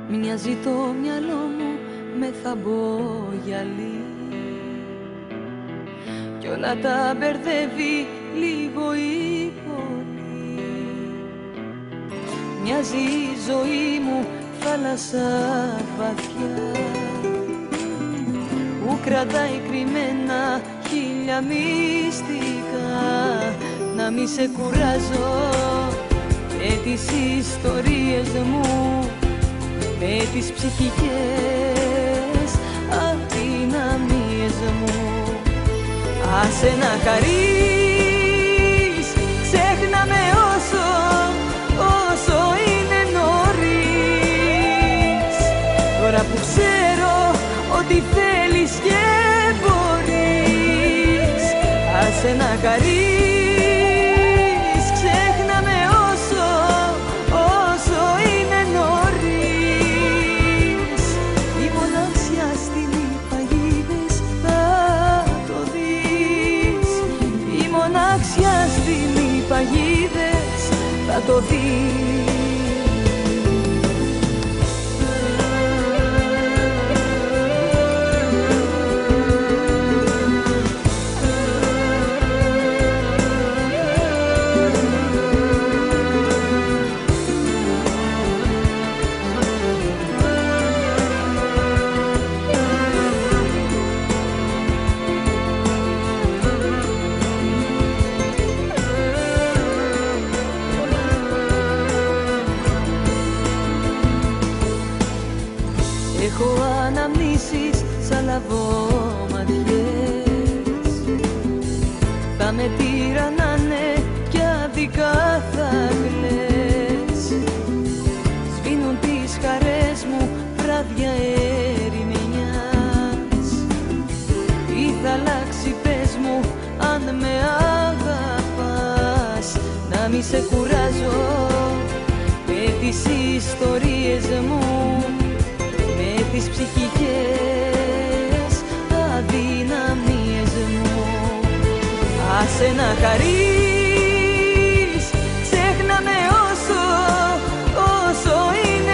Μοιάζει το μυαλό μου με θαμπόγιαλι κι όλα τα μπερδεύει λίγο ή πολύ. Μοιάζει η ζωή μου θάλασσα βαθιά που κρατάει κρυμμένα χίλια μυστικά. Να μη σε κουράζω με τις ιστορίες μου, με τις ψυχικές αδυναμίες μου. Άσε να χαρείς, ξέχνα με όσο είναι νωρίς. Τώρα που ξέρω ότι θέλεις και μπορείς, άσε να χαρείς, ξέχνα με όσο είναι νωρίς. Η μοναξιά στείλει παγίδες, θα το δεις. Η μοναξιά στείλει παγίδες, θα το δεις. Έχω αναμνήσεις σαν λαβόματιές, θα με τυραννάνε κι άδικα θα κλαις. Σβήνουν τις χαρές μου βράδια ερημινιάς. Τι θα αλλάξει πες μου αν με αγαπάς. Να μη σε κουράζω με τις ιστορίες μου, με τις ψυχικές αδυναμίες μου. Άσε να χαρείς, ξέχνα με όσο είναι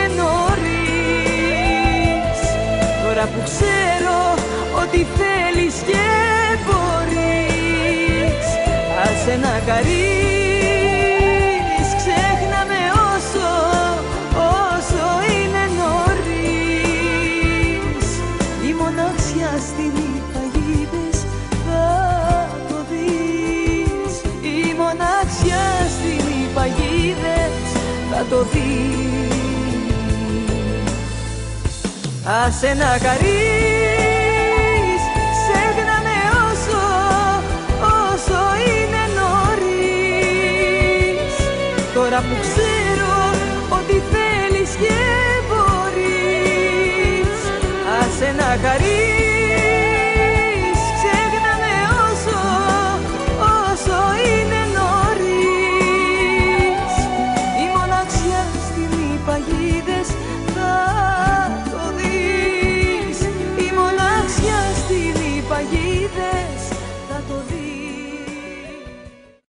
νωρίς. Τώρα που ξέρω ότι θέλεις και μπορείς, άσε να χαρείς, ξέχνα με όσο είναι νωρίς. Η μοναξιά στείλει παγίδες, θα το δεις. Η μοναξιά στείλει παγίδες, θα το δεις. Άσε να χαρείς, ξέχνα με όσο είναι νωρίς. Τώρα που ξέρω